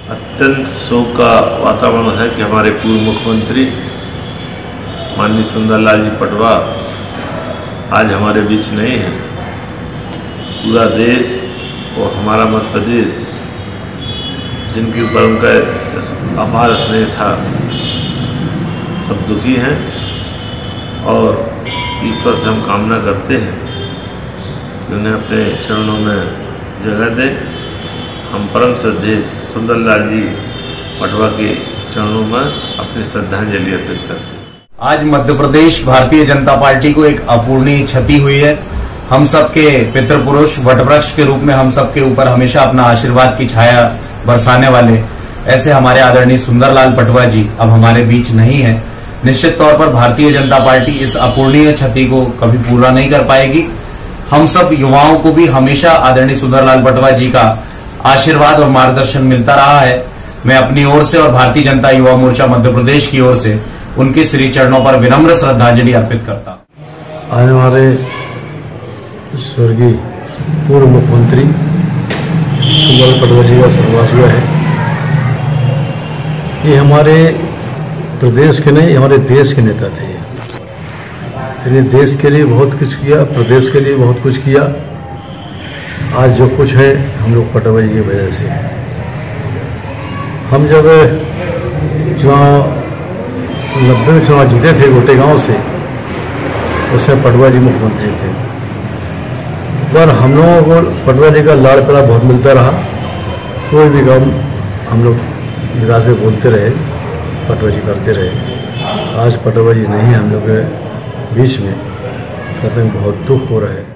अत्यंत शोक का वातावरण है कि हमारे पूर्व मुख्यमंत्री माननीय सुंदरलाल जी पटवा आज हमारे बीच नहीं है। पूरा देश और हमारा मध्य प्रदेश जिनके ऊपर उनका अपार स्नेह था, सब दुखी हैं और ईश्वर से हम कामना करते हैं कि उन्हें अपने चरणों में जगह दे। हम परम श्रद्धेय सुंदरलाल जी पटवा के चरणों में अपनी श्रद्धांजलि अर्पित करते हैं। आज मध्य प्रदेश भारतीय जनता पार्टी को एक अपूरणीय क्षति हुई है। हम सबके पितृपुरुष वटवृक्ष के रूप में हम सबके ऊपर हमेशा अपना आशीर्वाद की छाया बरसाने वाले ऐसे हमारे आदरणीय सुंदरलाल पटवा जी अब हमारे बीच नहीं है। निश्चित तौर पर भारतीय जनता पार्टी इस अपूरणीय क्षति को कभी पूरा नहीं कर पाएगी। हम सब युवाओं को भी हमेशा आदरणीय सुंदरलाल पटवा जी का आशीर्वाद और मार्गदर्शन मिलता रहा है। मैं अपनी ओर से और भारतीय जनता युवा मोर्चा मध्य प्रदेश की ओर से उनके श्री चरणों पर विनम्र श्रद्धांजलि अर्पित करता हूं। आज हमारे स्वर्गीय पूर्व मुख्यमंत्री सुंदरलाल पटवा जी का स्वर्गवास हुआ है। ये हमारे प्रदेश के नहीं, हमारे देश के नेता थे। यानी देश के लिए बहुत कुछ किया, प्रदेश के लिए बहुत कुछ किया। आज जो कुछ है हम लोग पटवा जी की वजह से। हम जब चुनाव 90 में चुनाव जीते थे गोटे गांव से, उसमें पटवा जी मुख्यमंत्री थे। पर हम लोगों को पटवा जी का लाड़ प्यार बहुत मिलता रहा। कोई भी काम हम लोग निराश से बोलते रहे, पटवा जी करते रहे। आज पटवा जी नहीं है हम लोग के बीच में, कहते हैं बहुत दुख हो रहा है।